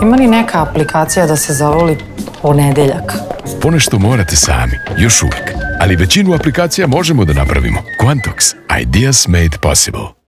Ima li neka aplikacija da se zavoli Ponedeljak? Ponešto morate sami, još uvijek. Ali većinu aplikacija možemo da napravimo. Quantox. Ideas made possible.